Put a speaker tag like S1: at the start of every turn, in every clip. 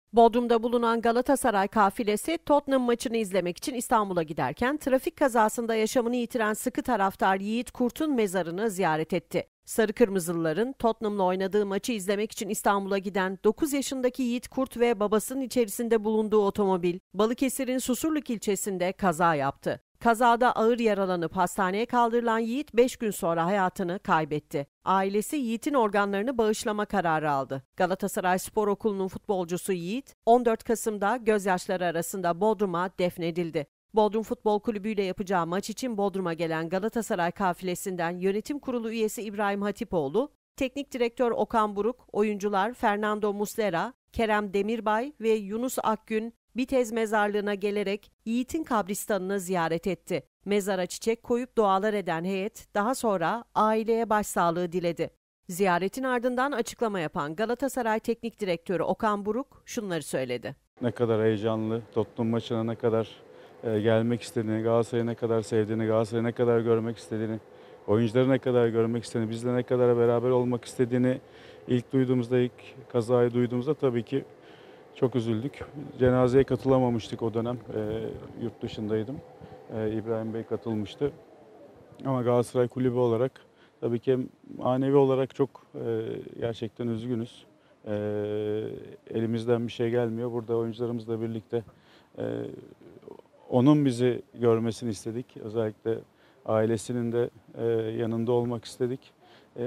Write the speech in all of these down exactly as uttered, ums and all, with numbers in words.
S1: Bodrum'da bulunan Galatasaray kafilesi Tottenham maçını izlemek için İstanbul'a giderken trafik kazasında yaşamını yitiren sıkı taraftar Yiğit Kurt'un mezarını ziyaret etti. Sarı Kırmızılıların Tottenham'la oynadığı maçı izlemek için İstanbul'a giden dokuz yaşındaki Yiğit Kurt ve babasının içerisinde bulunduğu otomobil Balıkesir'in Susurluk ilçesinde kaza yaptı. Kazada ağır yaralanıp hastaneye kaldırılan Yiğit beş gün sonra hayatını kaybetti. Ailesi Yiğit'in organlarını bağışlama kararı aldı. Galatasaray Spor Okulu'nun futbolcusu Yiğit, on dört Kasım'da gözyaşları arasında Bodrum'a defnedildi. Bodrum Futbol Kulübü ile yapacağı maç için Bodrum'a gelen Galatasaray kafilesinden yönetim kurulu üyesi İbrahim Hatipoğlu, teknik direktör Okan Buruk, oyuncular Fernando Muslera, Kerem Demirbay ve Yunus Akgün, Bitez mezarlığına gelerek Yiğit'in kabristanını ziyaret etti. Mezara çiçek koyup dualar eden heyet daha sonra aileye başsağlığı diledi. Ziyaretin ardından açıklama yapan Galatasaray Teknik Direktörü Okan Buruk şunları söyledi.
S2: Ne kadar heyecanlı, Tottenham maçına ne kadar e, gelmek istediğini, Galatasaray'ı ne kadar sevdiğini, Galatasaray'ı ne kadar görmek istediğini, oyuncuları ne kadar görmek istediğini, bizle ne kadar beraber olmak istediğini ilk duyduğumuzda, ilk kazayı duyduğumuzda tabii ki çok üzüldük. Cenazeye katılamamıştık o dönem. E, yurt dışındaydım. E, İbrahim Bey katılmıştı. Ama Galatasaray Kulübü olarak tabii ki manevi olarak çok e, gerçekten üzgünüz. E, elimizden bir şey gelmiyor. Burada oyuncularımızla birlikte e, onun bizi görmesini istedik. Özellikle ailesinin de e, yanında olmak istedik. E,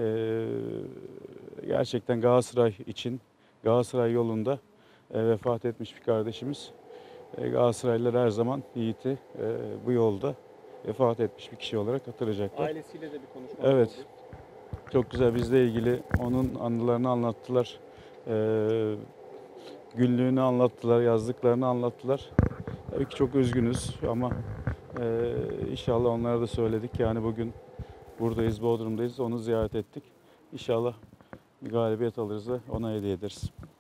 S2: gerçekten Galatasaray için, Galatasaray yolunda E, vefat etmiş bir kardeşimiz. E, Galatasaraylılar her zaman Yiğit'i e, bu yolda vefat etmiş bir kişi olarak hatırlayacaklar.
S3: Ailesiyle de bir konuşma
S2: Evet.
S3: oldu.
S2: Çok güzel, bizle ilgili onun anılarını anlattılar. E, günlüğünü anlattılar, yazdıklarını anlattılar. Tabii ki çok üzgünüz ama e, inşallah onlara da söyledik. Yani bugün buradayız, Bodrum'dayız, onu ziyaret ettik. İnşallah bir galibiyet alırız da ona hediye ederiz.